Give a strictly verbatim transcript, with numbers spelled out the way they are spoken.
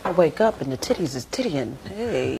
I wake up and the titties is tittying. Hey.